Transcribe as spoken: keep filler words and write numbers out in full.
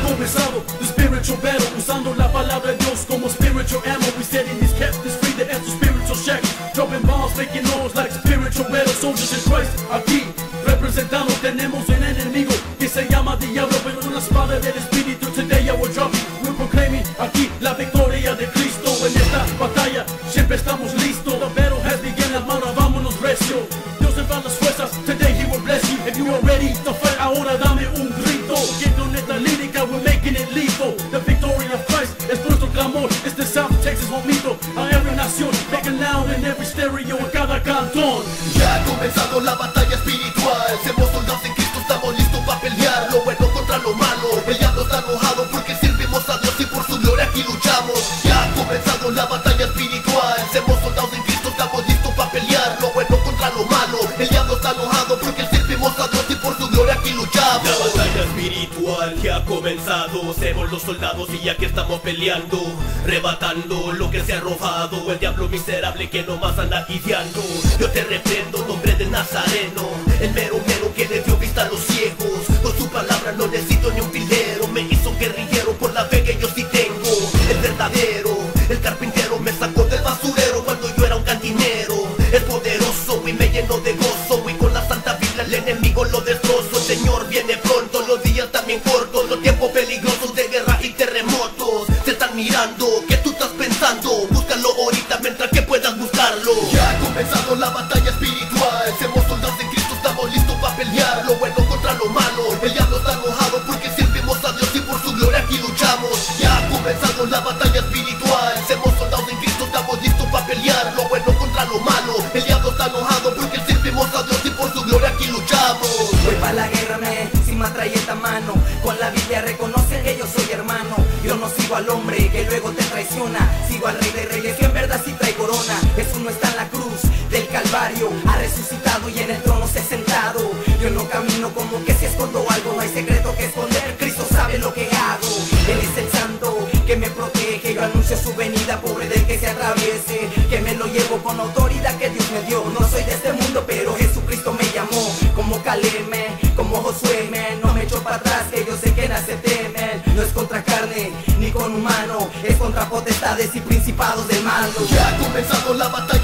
comenzado the spiritual battle, usando la palabra de Dios como spiritual ammo. We setting these captives free, the answer spiritual shackles, dropping bombs, making noise like spiritual battle soldiers in Christ. Aquí representando tenemos un enemigo que se llama diablo, pero una espada del espíritu. Today I will drop you, we're proclaiming aquí la victoria de Cristo. En esta batalla siempre estamos listos. The battle has begun, hermano, vámonos recio. Dios envía las fuerzas, today he will bless you. If you are ready to fight, ahora dame un grito. Que con esta lírica we're making it lethal. The victory of Christ es nuestro clamor. It's the South Texas momento a every nación, making loud in every stereo en cada cantón. Ya ha comenzado la batalla espiritual. Somos soldados en Cristo, estamos listos para pelear lo bueno contra lo malo. El diablo está enojado porque servimos a Dios y por su gloria aquí luchamos. Ya ha comenzado la batalla espiritual. Somos soldados en Cristo, estamos listos para pelear lo bueno contra lo malo. El diablo está enojado porque servimos a Dios y por su gloria aquí luchamos. La batalla espiritual ya ha comenzado. Somos los soldados y aquí estamos peleando, rebatando lo que se ha robado. El diablo miserable que nomás anda guiando. Yo te reprendo, nombre del Nazareno, el mero mero que le dio vista a los ciegos. Con su palabra no necesito ni un filero. Me hizo guerrillero por la fe que yo sí tengo. El verdadero, el carpintero me sacó del basurero cuando yo era un cantinero. Es poderoso y me llenó de gozo, y con la santa Biblia el enemigo lo destrozo. El Señor viene pronto, los días también cortos, los tiempos peligrosos de guerra y terremotos. Te están mirando, ¿qué tú estás pensando? Búscalo ahorita mientras que puedas buscarlo. Ya ha comenzado la batalla espiritual. Somos soldados en Cristo, estamos listos para pelear lo bueno contra lo malo. El diablo está enojado porque servimos a Dios y por su gloria aquí luchamos. Ya ha comenzado la batalla espiritual. Somos soldados en Cristo, estamos listos para pelear lo bueno contra lo malo. El diablo está enojado porque servimos a Dios y por su gloria aquí luchamos. Voy pa' la guerra, me, sin metralleta a mano. Con la Biblia reconoce que yo soy hermano. Yo no sigo al hombre que luego te traiciona. Sigo al rey de reyes que en verdad sí trae corona. Jesús no está en la cruz del Calvario, ha resucitado y en el trono se ha sentado. Yo no camino como que si escondo algo. No hay secreto que esconder, Cristo sabe lo que hago. Él es el santo que me protege. Yo anuncio su venida, pobre del que se atraviese. Que me lo llevo con autoridad que Dios me dio. No soy de este mundo, pero Jesucristo me llamó. Como Caleb, como Josué, man. No me echo para atrás, que yo sé que nace temen. No es contra carne, ni con humano. Es contra potestades y principados del mal. Ya ha comenzado la batalla